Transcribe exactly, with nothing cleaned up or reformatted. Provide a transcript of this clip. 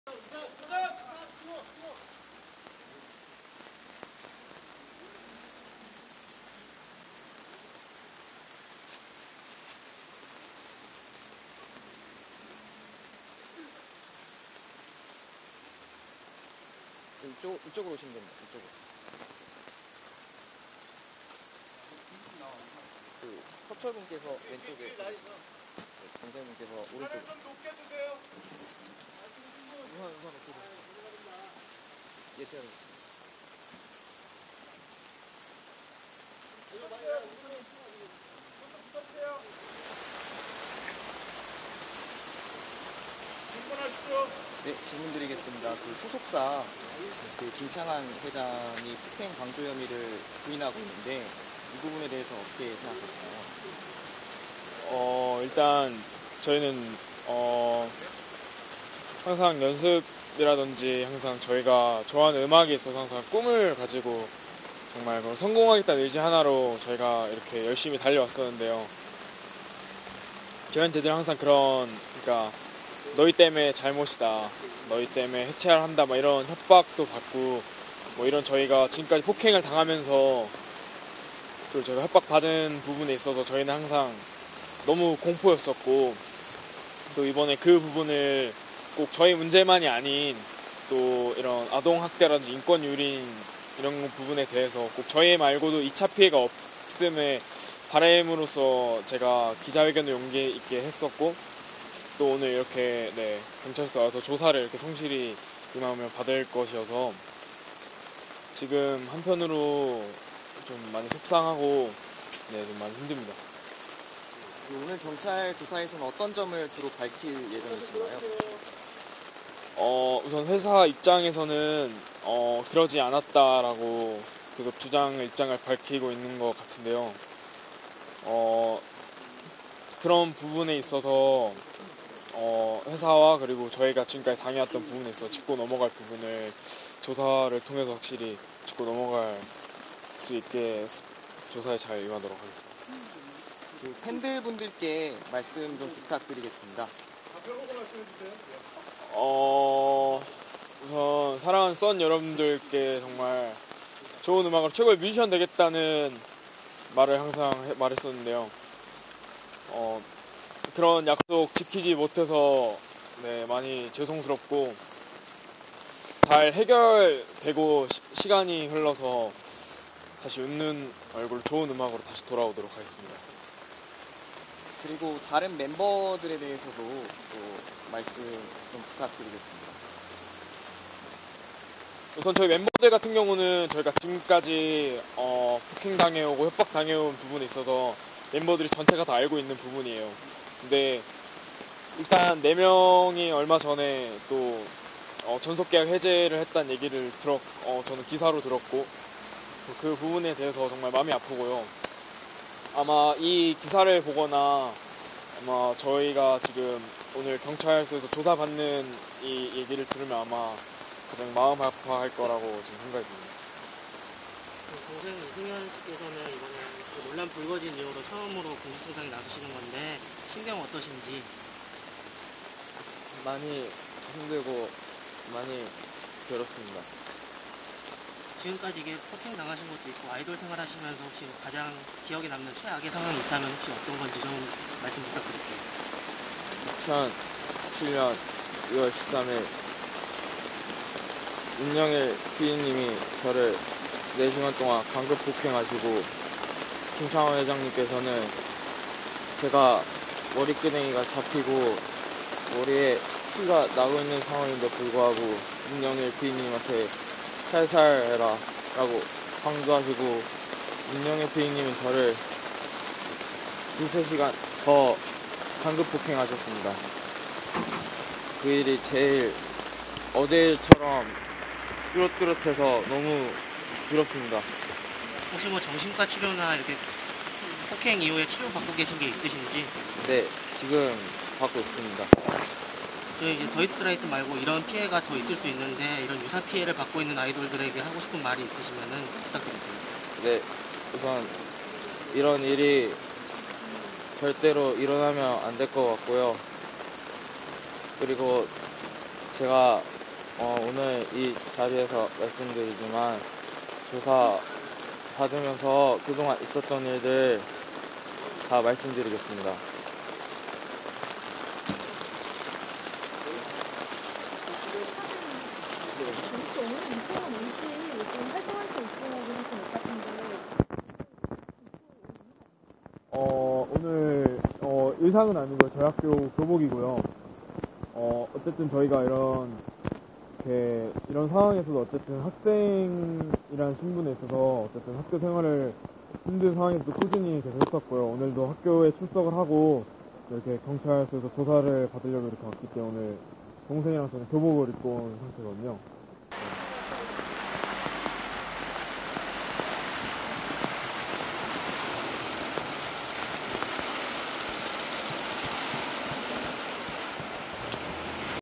이쪽, 이쪽으로 오시면 됩니다. 이쪽으로. 그 서철분께서 왼쪽에, 경장분께서 오른쪽에. 좀 높게 드세요. 우선, 우선 높게 드세요. 예, 제가. 질문하시죠. 네, 질문 드리겠습니다. 그 소속사, 그 김창한 회장이 폭행 방조 혐의를 부인하고 있는데, 이 부분에 대해서 어떻게 생각하시나요? 어, 일단 저희는 어, 항상 연습이라든지 항상 저희가 좋아하는 음악에 있어서 항상 꿈을 가지고 정말 성공하겠다는 의지 하나로 저희가 이렇게 열심히 달려왔었는데요. 저희한테들 항상 그런, 그러니까 너희 때문에 잘못이다, 너희 때문에 해체를 한다, 막 이런 협박도 받고, 뭐 이런 저희가 지금까지 폭행을 당하면서 그 저희가 협박받은 부분에 있어서 저희는 항상 너무 공포였었고, 또 이번에 그 부분을 꼭 저희 문제만이 아닌 또 이런 아동학대라든지 인권유린 이런 부분에 대해서 꼭 저희 말고도 이 차 피해가 없음에 바람으로써 제가 기자회견도 용기 있게 했었고, 또 오늘 이렇게 네, 경찰서 와서 조사를 이렇게 성실히 임하면 받을 것이어서 지금 한편으로 좀 많이 속상하고 네, 좀 많이 힘듭니다. 오늘 경찰 조사에서는 어떤 점을 주로 밝힐 예정이신가요? 어, 우선 회사 입장에서는 어, 그러지 않았다라고 계속 주장을 입장을 밝히고 있는 것 같은데요. 어, 그런 부분에 있어서 어, 회사와 그리고 저희가 지금까지 당해왔던 부분에 있어 짚고 넘어갈 부분을 조사를 통해서 확실히 짚고 넘어갈 수 있게 조사에 잘 임하도록 하겠습니다. 그 팬들분들께 말씀 좀 부탁드리겠습니다. 어, 우선 사랑하는 썬 여러분들께 정말 좋은 음악으로 최고의 뮤지션 되겠다는 말을 항상 해, 말했었는데요. 어, 그런 약속 지키지 못해서 네, 많이 죄송스럽고, 잘 해결되고 시, 시간이 흘러서 다시 웃는 얼굴, 좋은 음악으로 다시 돌아오도록 하겠습니다. 그리고 다른 멤버들에 대해서도 또 말씀 좀 부탁드리겠습니다. 우선 저희 멤버들 같은 경우는 저희가 지금까지 어, 폭행당해오고 협박당해온 부분에 있어서 멤버들이 전체가 다 알고 있는 부분이에요. 근데 일단 네 명이 얼마 전에 또 어, 전속계약 해제를 했다는 얘기를 들었, 어, 저는 기사로 들었고, 그 부분에 대해서 정말 마음이 아프고요. 아마 이 기사를 보거나 아마 저희가 지금 오늘 경찰서에서 조사받는 이 얘기를 들으면 아마 가장 마음 아파할 거라고 지금 생각이 듭니다. 동생 이승현 씨께서는 이번에 그 논란 불거진 이후로 처음으로 공식수상에 나서시는 건데 심경 어떠신지? 많이 힘들고 많이 괴롭습니다. 지금까지 이게 폭행 당하신 것도 있고 아이돌 생활하시면서 혹시 가장 기억에 남는 최악의 상황이 있다면 혹시 어떤 건지 좀 말씀 부탁드릴게요. 이천십칠 년 유월 십삼일 윤영일 피디님이 저를 네 시간 동안 강급 폭행하시고, 김창원 회장님께서는 제가 머리끄댕이가 잡히고 머리에 피가 나고 있는 상황인데 불구하고 윤영일 피디님한테 살살 해라 라고 강조하시고, 윤영일 피디님은 저를 두세 시간 더 강급 폭행하셨습니다. 그 일이 제일 어제 일처럼 뚜렷뚜렷해서 너무 두렵습니다. 혹시 뭐 정신과 치료나 이렇게 폭행 이후에 치료받고 계신 게 있으신지? 네, 지금 받고 있습니다. 저희 이제 더이스트라이트 말고 이런 피해가 더 있을 수 있는데 이런 유사 피해를 받고 있는 아이돌들에게 하고 싶은 말이 있으시면은 부탁드릴게요. 네, 우선 이런 일이 절대로 일어나면 안 될 것 같고요. 그리고 제가 어, 오늘 이 자리에서 말씀드리지만 조사 받으면서 그동안 있었던 일들 다 말씀드리겠습니다. 혹시 오늘 이태원 이시 좀 활동할 수 있으면 것 같은데. 어, 오늘 어, 의상은 아니고 저희 학교 교복이고요. 어, 어쨌든 저희가 이런 이렇게 이런 상황에서도 어쨌든 학생이라는 신분에 있어서 어쨌든 학교 생활을 힘든 상황에서도 꾸준히 계속 했었고요. 오늘도 학교에 출석을 하고 이렇게 경찰서에서 조사를 받으려고 이렇게 왔기 때문에 동생이랑 저는 교복을 입고 온 상태거든요.